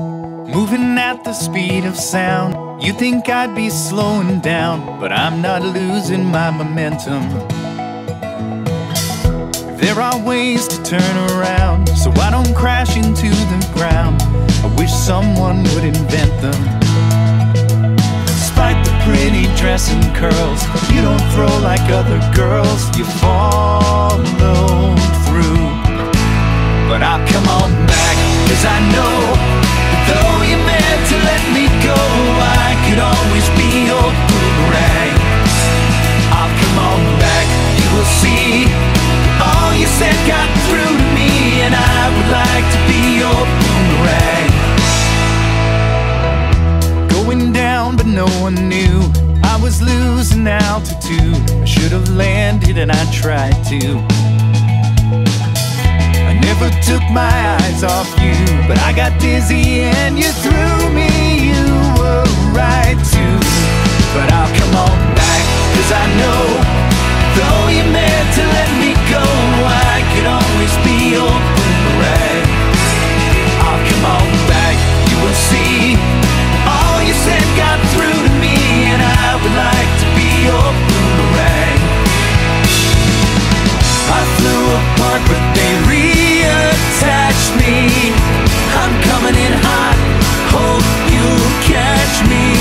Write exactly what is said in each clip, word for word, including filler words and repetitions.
Moving at the speed of sound, you think I'd be slowing down, but I'm not losing my momentum. There are ways to turn around, so I don't crash into the ground. I wish someone would invent them. Despite the pretty dress and curls, you don't throw like other girls. You follow through. But I'll come on back, cause I know that though you meant to let me go, I could always be your boomerang. I'll come on back, you will see. All you said got through to me, and I would like to be your boomerang. Going down, but no one knew I was losing altitude. I should have landed and I tried to. I never took my eyes off you, but I got dizzy and you threw me. You were right too. But I'll come on back, cause I know though you meant to let me go, I could always be your boomerang. I'll come on back, you will see. All you said got through to me, and I would like to be your boomerang. I flew apart, but they reattached me. I'm coming in hot, hope you'll catch me.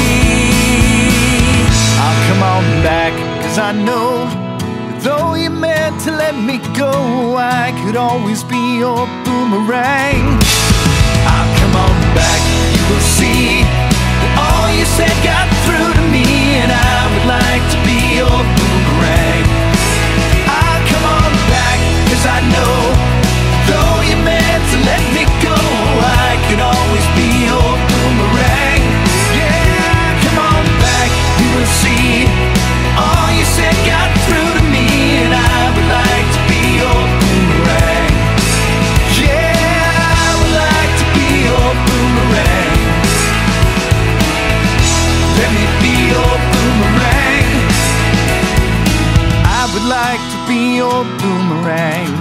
I'll come on back, cause I know though you meant to let me go, I could always be your boomerang. I'll come on back, you will see that all you said got through to me, and I would like to be your boomerang. I'll come on back, cause I know though you meant to let me go, I could always be your boomerang. Yeah, come on back, you will see. All you said got through to me, and I would like to be your boomerang. Yeah, I would like to be your boomerang. Let me be your boomerang. I would like to be your boomerang.